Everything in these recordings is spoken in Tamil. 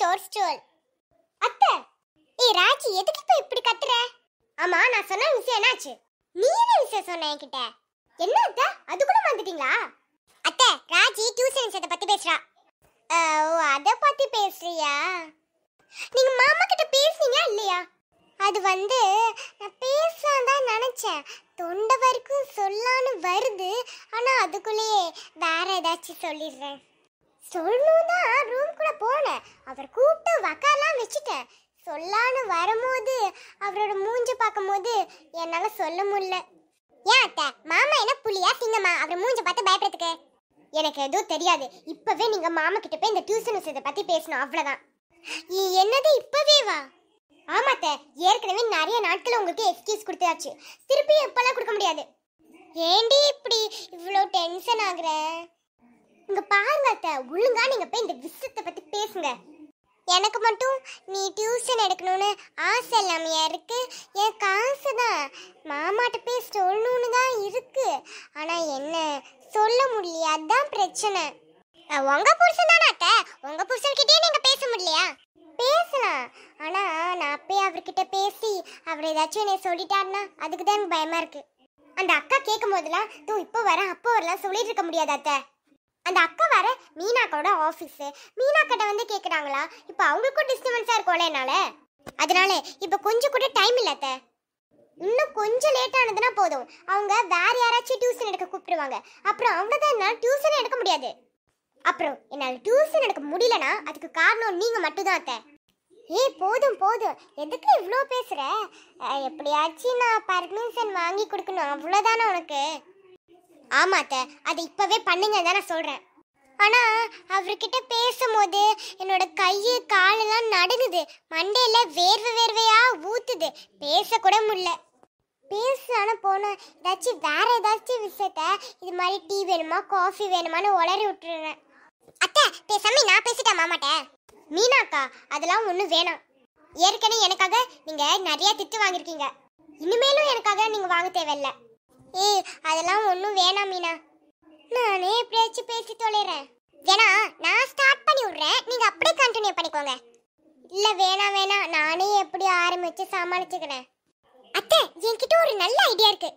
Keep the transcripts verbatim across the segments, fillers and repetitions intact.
your stool. அத்தை, ஏய் ராஜி எதுக்கு இப்ப இப்படி கத்துற? ஆமா நான் சொன்ன விஷயம் என்னாச்சு? நீ என்ன விஷயம் சொன்ன என்கிட்ட? என்ன அத்தை, அதுக்குள்ள வந்துட்டீங்களா? அத்தை, ராஜி டியூஷன் விஷயத்தை பத்தி பேசுறா. ஓ, அத பத்தி பேசுறியா? நீங்க மாமா கிட்ட பேசுனீங்க இல்லையா? அது வந்து நான் பேசலாம் தான் நினைச்சேன், தொண்டை வரைக்கும் சொல்லான்னு வருது. ஆனா அதுக்குள்ளேயே வேற ஏதாச்சும் சொல்லிடுறேன். சொல்லணும் தான் ரூம் கூட போனேன், அவர் கூப்பிட்டு வக்காலாம் வச்சுட்டேன். சொல்லான்னு வரும்போது அவரோட மூஞ்சி பார்க்கும்போது என்னால சொல்ல முடியல. ஏன் அத்தை, மாமா என்ன புலியா சிங்கமா அவர் மூஞ்சி பார்த்து பயப்படுறதுக்கு? எனக்கு எதுவும் தெரியாது. இப்பவே நீங்க மாமா கிட்ட போய் இந்த டியூஷன் விஷயத்தை பத்தி பேசணும், அவ்வளவுதான். என்னது இப்பவே வா? ஆமாத்த, ஏற்கனவே நிறைய நாட்கள் உங்களுக்கு எக்ஸ்கியூஸ் கொடுத்தாச்சு, திருப்பி எப்பெல்லாம் கொடுக்க முடியாது. ஏண்டி இப்படி இவ்வளோ டென்ஷன் ஆகுற? இங்க பாருங்க அத்தை, ஒழுங்கா நீங்க போய் இந்த விஷயத்தை பத்தி பேசுங்க. எனக்கு மட்டும் நீ டியூஷன் எடுக்கணும்னு ஆசை இல்லாமையா இருக்கு? என் காசு தான் மாமாட்ட போய் சொல்லணும்னு தான் இருக்கு. ஆனா என்ன சொல்ல முடியலையா, அதான் பிரச்சனை. உங்க புருஷன் தானே அத்தை, உங்க புருஷன்கிட்டயே நீங்க பேச முடியலையா? பேசலாம், ஆனா நான் அப்பயே அவர்கிட்ட பேசி அவர் ஏதாச்சும் என்னை சொல்லிட்டாருன்னா அதுக்கு தான் எனக்கு பயமா இருக்கு. அந்த அக்கா கேட்கும் போதெல்லாம் தூ இப்போ வர அப்போ வரலாம் சொல்லிட்டு இருக்க முடியாது அத்தை. அந்த அக்கா வர மீனாக்கோட ஆஃபீஸு, மீனாக்கிட்ட வந்து கேட்குறாங்களா? இப்போ அவங்களுக்கும் டிஸ்டர்பன்ஸாக இருக்கும்ல என்னால். அதனால இப்போ கொஞ்சம் கூட டைம் இல்லை அத்தை. இன்னும் கொஞ்சம் லேட் ஆனதுன்னா போதும், அவங்க வேற யாராச்சும் டியூஷன் எடுக்க கூப்பிடுவாங்க. அப்புறம் அவங்க தான் என்னால் டியூஷன் எடுக்க முடியாது. அப்புறம் என்னால் டியூஷன் எடுக்க முடியலனா அதுக்கு காரணம் நீங்கள் மட்டும்தான் அத்தை. ஏய் போதும் போதும், எதுக்கு இவ்வளோ பேசுகிற? எப்படியாச்சும் நான் பர்மிஷன் வாங்கி கொடுக்கணும், அவ்வளோதானே உனக்கு? ஆமா அத்தை, அதை இப்பவே பண்ணுங்க தான் நான் சொல்றேன். ஆனா அவர்கிட்ட பேசும்போது என்னோட கையு காலெல்லாம் நடுங்குது, மண்டையில வேர்வை வேர்வையா ஊத்துது, பேசக்கூட முடியல. பேசலான்னு போன ஏதாச்சும் வேற ஏதாச்சும் விஷயத்த இது மாதிரி டீ வேணுமா காஃபி வேணுமான்னு உளறி விட்டுருவேன். அத்தை பேசாம நான் பேசிட்டேன் மாமாட்ட. மீனாக்கா அதெல்லாம் ஒன்றும் வேணாம், ஏற்கனவே எனக்காக நீங்க நிறைய திட்டு வாங்கியிருக்கீங்க, இனிமேலும் எனக்காக நீங்க வாங்க தேவையில்லை. ஏய் அதெல்லாம் ஒன்றும் வேணாம் மீனா, நானே எப்படியாச்சும் பேசி தொலைறேன். வேணா நான் ஸ்டார்ட் பண்ணி விடுறேன், நீங்க அப்படியே கண்டினியூ பண்ணிக்கோங்க. இல்ல வேணாம் வேணாம், நானே எப்படி ஆரம்பிச்சு சமாளிச்சுக்கிறேன். அத்தை என்கிட்ட ஒரு நல்ல ஐடியா இருக்கு.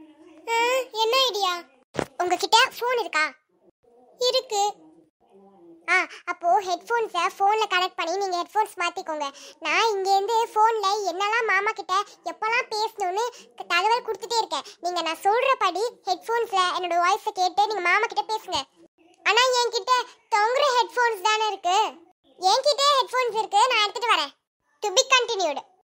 என்ன ஐடியா? உங்ககிட்ட ஃபோன் இருக்கா? இருக்கு. ஆ அப்போ ஹெட்ஃபோன்ஸை ஃபோனில் கனெக்ட் பண்ணி நீங்கள் ஹெட்ஃபோன்ஸ் மாற்றிக்கோங்க. நான் இங்கேருந்து ஃபோனில் என்னெல்லாம் மாமா கிட்ட எப்போல்லாம் பேசணும்னு தகவல் கொடுத்துட்டே இருக்கேன். நீங்கள் நான் சொல்கிறபடி ஹெட்ஃபோன்ஸில் என்னோடய வாய்ஸை கேட்டு நீங்கள் மாமா கிட்ட பேசுங்க. ஆனால் என்கிட்ட தொங்குற ஹெட்ஃபோன்ஸ் தானே இருக்குது. என்கிட்ட ஹெட்ஃபோன்ஸ் இருக்குது, நான் எடுத்துகிட்டு வரேன். To be continued.